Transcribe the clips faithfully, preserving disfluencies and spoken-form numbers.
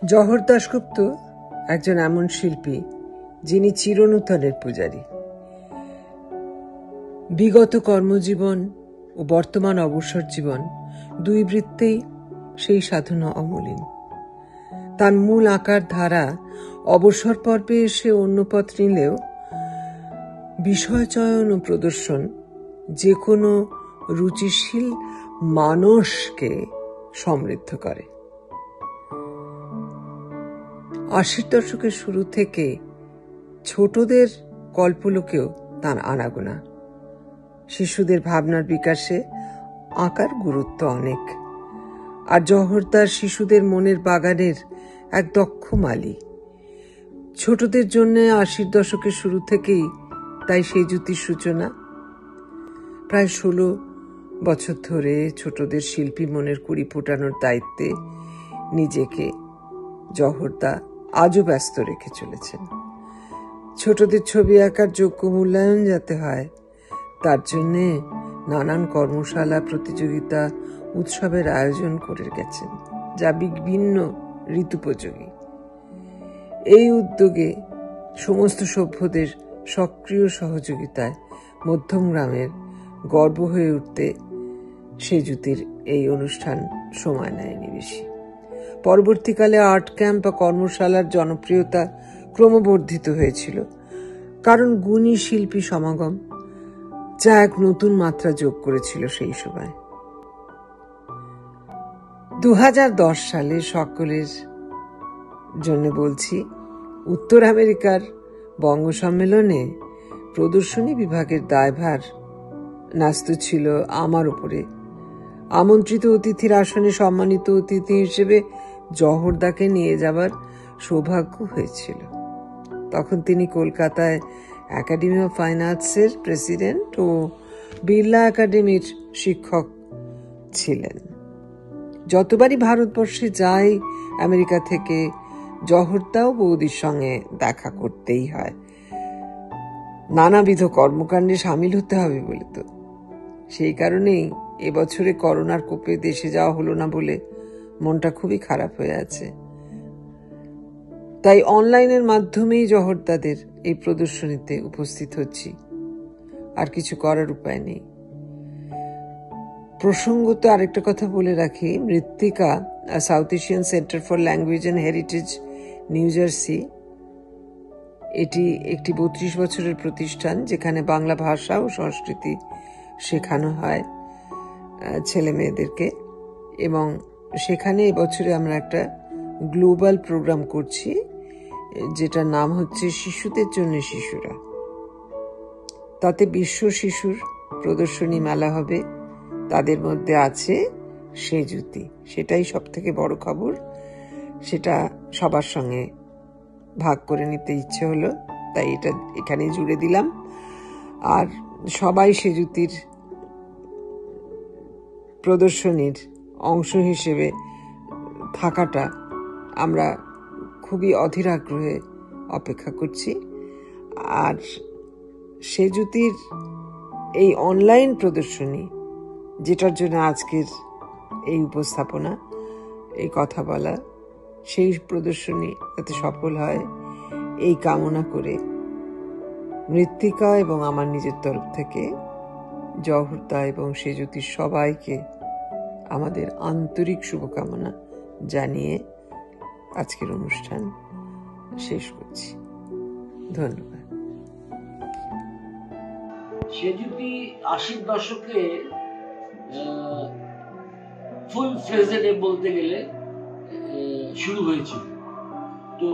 জহর দাশগুপ্ত একজন এমন শিল্পী যিনি চিরনূতনের পূজারী। বিগত কর্মজীবন ও বর্তমান অবসর জীবন দুই বৃত্তেই সেই সাধনা অমলিন। তার মূল আকার ধারা অবসর পর্বে এসে অন্য পথ নিলেও বিষয় চয়ন ও প্রদর্শন যে কোনো রুচিশীল মানসকে সমৃদ্ধ করে। আশির দশকের শুরু থেকে ছোটদের কল্পলোকেও তার আনাগোনা। শিশুদের ভাবনার বিকাশে আঁকার গুরুত্ব অনেক। আর জহরদার শিশুদের মনের বাগানের এক দক্ষ মালি। ছোটদের জন্য আশির দশকের শুরু থেকেই তাই সেই জ্যোতির সূচনা। প্রায় ষোলো বছর ধরে ছোটদের শিল্পী মনের কুড়ি ফোটানোর দায়িত্বে নিজেকে জহরদা আজও ব্যস্ত রেখে চলেছেন। ছোটদের ছবি আঁকার যোগ্য মূল্যায়ন যাতে হয় তার জন্যে নানান কর্মশালা, প্রতিযোগিতা, উৎসবের আয়োজন করে গেছেন, যা বিভিন্ন ঋতুপযোগী। এই উদ্যোগে সমস্ত সভ্যদের সক্রিয় সহযোগিতায় মধ্যমগ্রামের গর্ব হয়ে উঠতে সেজুতির এই অনুষ্ঠান সময় নেয়নি বেশি। পরবর্তীকালে আর্ট ক্যাম্প বা কর্মশালার জনপ্রিয়তা ক্রমবর্ধিত হয়েছিল, কারণ গুণী শিল্পী সমাগম যা এক নতুন মাত্রা যোগ করেছিল সেই সময়। দু হাজার দশ সালে সকলের জন্য বলছি, উত্তর আমেরিকার বঙ্গ সম্মেলনে প্রদর্শনী বিভাগের দায়ভার ন্যস্ত ছিল আমার উপরে। আমন্ত্রিত অতিথির আসনে সম্মানিত অতিথি হিসেবে জহরদাকে নিয়ে যাবার সৌভাগ্য হয়েছিল। তখন তিনি কলকাতায় একাডেমি অফ ফাইন আর্টসের প্রেসিডেন্ট ও বিড়লা একাডেমির শিক্ষক ছিলেন। যতবারই ভারতবর্ষে যাই আমেরিকা থেকে, জহরদা ও বৌদির সঙ্গে দেখা করতেই হয়। নানাবিধ কর্মকাণ্ডে সামিল হতে হবে বলে তো। সেই কারণেই এবছরে করোনার কোপে দেশে যাওয়া হলো না বলে মনটা খুবই খারাপ হয়ে আছে। তাই অনলাইনের মাধ্যমেই জহরদাদের এই প্রদর্শনীতে উপস্থিত হচ্ছি। আর কিছু করার উপায় নেই। প্রসঙ্গত আরেকটা কথা বলে রাখি, Mrittika South Asian centre for language and heritage, New Jersey, এটি একটি বত্রিশ বছরের প্রতিষ্ঠান যেখানে বাংলা ভাষা ও সংস্কৃতি শেখানো হয় ছেলে মেয়েদেরকে। এবং সেখানে এবছরে আমরা একটা গ্লোবাল প্রোগ্রাম করছি, যেটার নাম হচ্ছে শিশুদের জন্য শিশুরা। তাতে বিশ্ব শিশুর প্রদর্শনী মেলা হবে। তাদের মধ্যে আছে সেজুতি, সেটাই সব থেকে বড় খবর। সেটা সবার সঙ্গে ভাগ করে নিতে ইচ্ছে হলো, তাই এটা এখানেই জুড়ে দিলাম। আর সবাই সেজুতির প্রদর্শনীর অংশ হিসেবে থাকাটা আমরা খুবই অধীর আগ্রহে অপেক্ষা করছি। আর সেজুতির এই অনলাইন প্রদর্শনী, যেটার জন্য আজকের এই উপস্থাপনা, এই কথা বলা, সেই প্রদর্শনী যাতে সফল হয় এই কামনা করে মৃত্তিকা এবং আমার নিজের তরফ থেকে জহরদা এবং সেজুতির সবাইকে আমাদের আন্তরিক শুভকামনা জানিয়ে আজকের অনুষ্ঠান শেষ করছি। ধন্যবাদ। সেজুতি আশির দশকে ফুল ফ্লেজেডে বলতে গেলে শুরু হয়েছিল। তো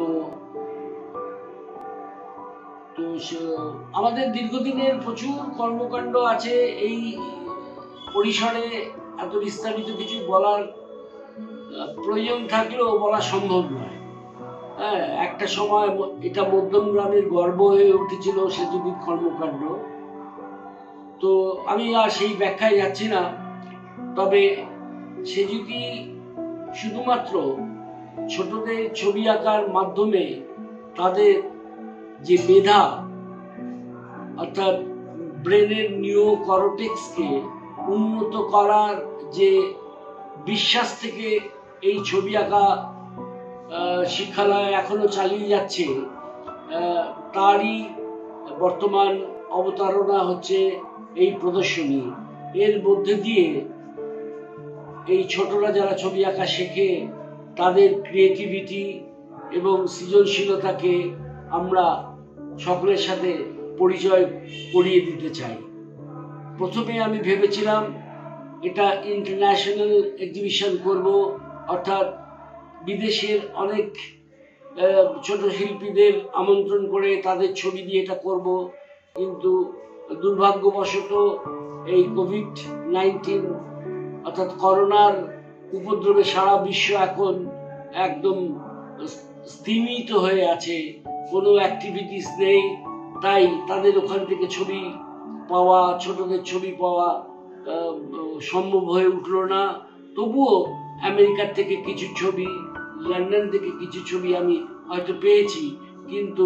তো আমাদের দীর্ঘদিনের প্রচুর কর্মকাণ্ড আছে এই পরিসরে। এত বিস্তারিত কিছু বলার প্রয়োজন থাকলেও বলা সম্ভব নয়। হ্যাঁ, একটা সময় এটা মধ্যমগ্রামের গর্ব হয়ে উঠেছিল সেজুতির কর্মকাণ্ড। তো আমি আর সেই ব্যাখ্যায় যাচ্ছি না। তবে সেজুতি শুধুমাত্র ছোটদের ছবি আঁকার মাধ্যমে তাদের যে মেধা, অর্থাৎ ব্রেনের নিও কর্টেক্সকে উন্নত করার যে বিশ্বাস থেকে এই ছবি আঁকা শিক্ষালয় এখনো চালিয়ে যাচ্ছে, তারই বর্তমান অবতারণা হচ্ছে এই প্রদর্শনী। এর মধ্যে দিয়ে এই ছোটরা যারা ছবি আঁকা শেখে তাদের ক্রিয়েটিভিটি এবং সৃজনশীলতাকে আমরা সকলের সাথে পরিচয় করিয়ে দিতে চাই। প্রথমে আমি ভেবেছিলাম এটা ইন্টারন্যাশনাল এক্সিবিশন করব, অর্থাৎ বিদেশের অনেক ছোট শিল্পীদের আমন্ত্রণ করে তাদের ছবি দিয়ে এটা করব, কিন্তু দুর্ভাগ্যবশত এই কোভিড নাইন্টিন অর্থাৎ করোনার উপদ্রবে সারা বিশ্ব এখন একদম স্থিমিত হয়ে আছে, কোনো অ্যাক্টিভিটিস নেই। তাই তাদের ওখান থেকে ছবি পাওয়া, ছোটদের ছবি পাওয়া সম্ভব হয়ে উঠল না। তবুও আমেরিকার থেকে কিছু ছবি, লন্ডন থেকে কিছু ছবি আমি হয়তো পেয়েছি, কিন্তু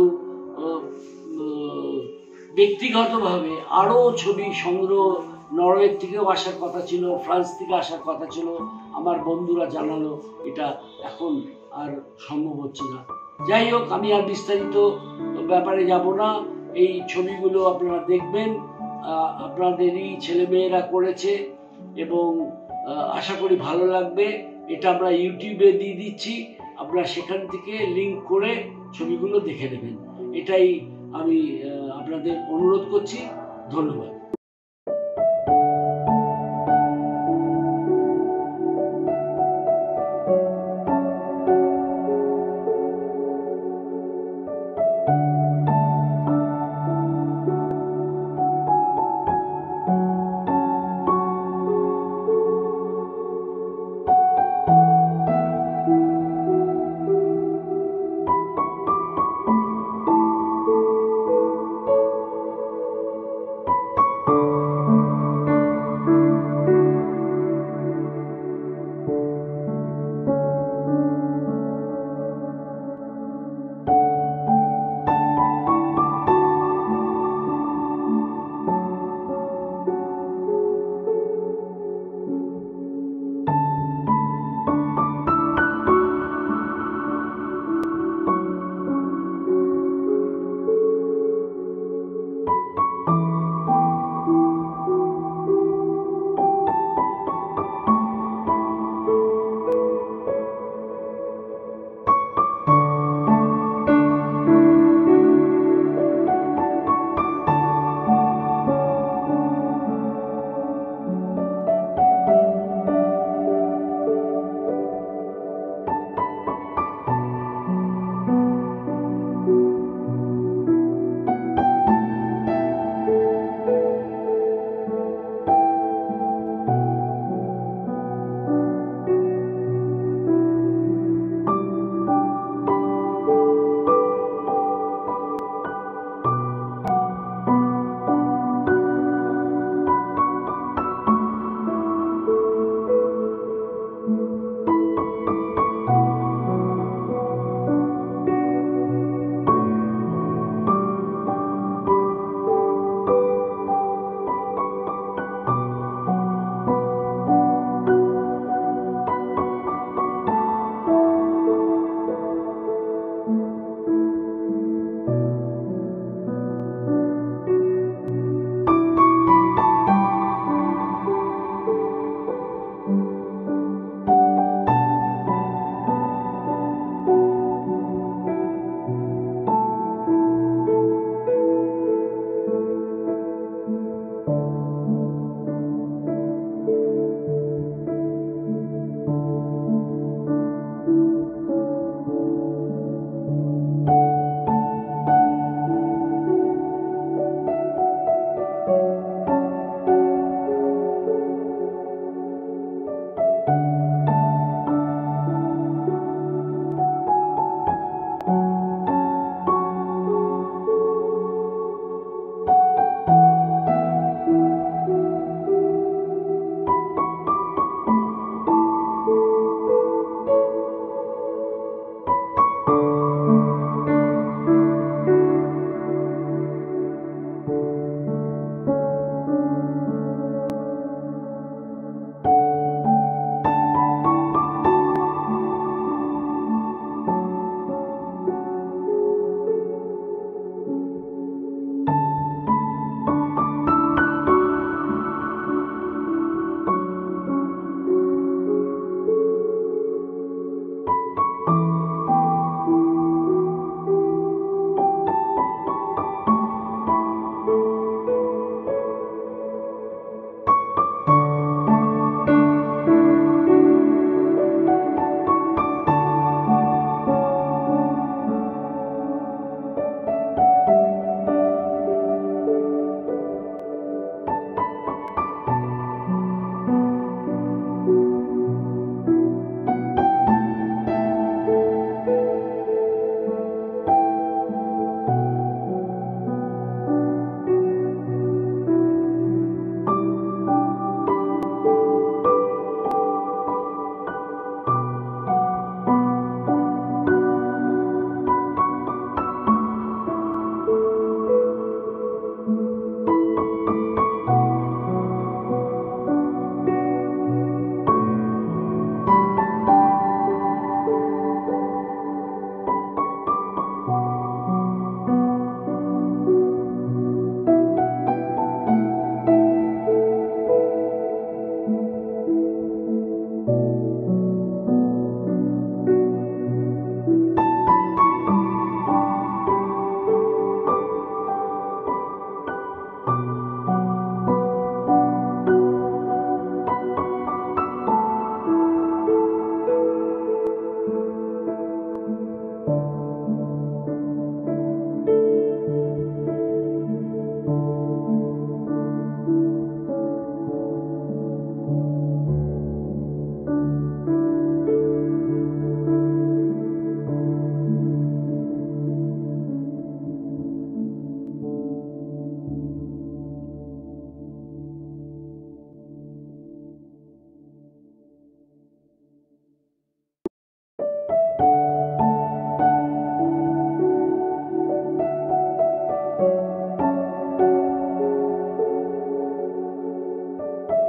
ব্যক্তিগতভাবে আরও ছবি সংগ্রহ নরওয়ে থেকেও আসার কথা ছিল, ফ্রান্স থেকে আসার কথা ছিল। আমার বন্ধুরা জানালো এটা এখন আর সম্ভব হচ্ছে না। যাই হোক, আমি আর বিস্তারিত ব্যাপারে যাব না। এই ছবিগুলো আপনারা দেখবেন, আপনাদেরই ছেলেমেয়েরা করেছে এবং আশা করি ভালো লাগবে। এটা আমরা ইউটিউবে দিয়ে দিচ্ছি, আপনারা সেখান থেকে লিঙ্ক করে ছবিগুলো দেখে নেবেন। এটাই আমি আপনাদের অনুরোধ করছি। ধন্যবাদ।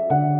ধন্যবাদ।